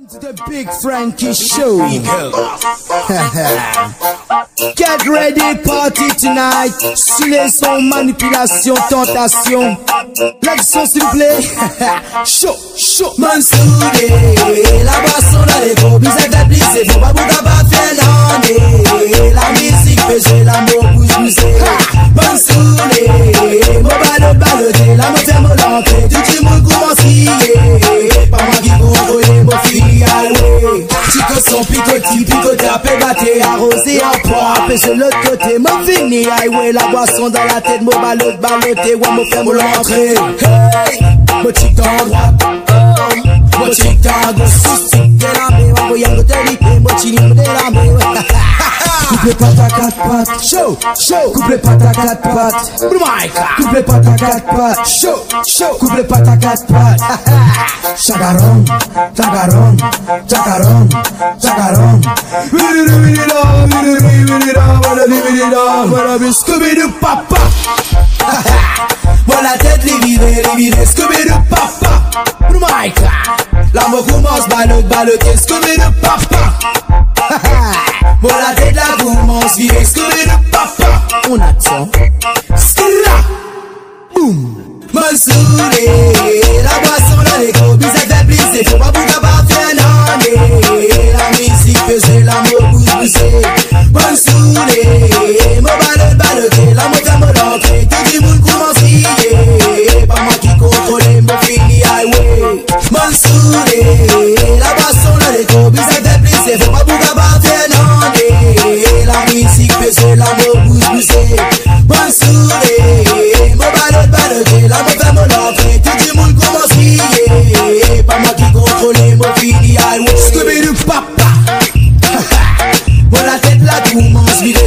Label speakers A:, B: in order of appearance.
A: To the Big Frankie Show. Get ready, party tonight. Sur les sons, manipulation, tentation. L'action s'il vous plaît. Show, show.
B: Mansoudé, la boisson dans les gros bisous de blissé. Faut pas bouger, pas faire l'année. La musique fait l'amour pour pousser. Mansoudé, mon baloté, la moitié me l'entrée. Tu dis mon commencier. Pas moi qui contrôle mon fille. Chico son picoté, à paix batté, arrosé en poids, pêche de l'autre côté, mon fini, highway, la boisson dans la tête, mon baloté, ouais, mon frère, mon l'entrée. Hey, mon chic en droite, mon chic en gauche, stick de la main, mon voyant de télé, mon chini de la main. Coupe les pattes à quatre pattes, show, show. Coupe les pattes à quatre pattes, coupe les pattes à quatre pattes, show, show. Coupe les pattes à quatre pattes, chagaron, chagaron, chagaron, chagaron. Scooby-Doo papa. Moi la tête les Scooby-Doo papa. L'amour commence baloté, Scooby-Doo papa. Bon la tête la commence virer, Scooby-Doo papa. On attend. Skra. Boum. Mansoudé, la boisson dans les gros bisous de blissé. Faut pas bouger, pas faire l'année. La musique fait l'amour pousser. Mansoudé, mon baloté, la moitié me l'entrée. Tout le monde commence à crier. Pas moi qui contrôle mon fini highway. Mansoudé, la boisson dans les gros bisous de blissé. Faut pas bouger, pas faire l'année. La musique fait l'amour pousser. Mansoudé, mon baloté, la moitié me l'entrée. Tout le monde commence à crier. Pas moi qui contrôle mon fini highway. Scooby-Doo papa. Bon la tête la commence vide.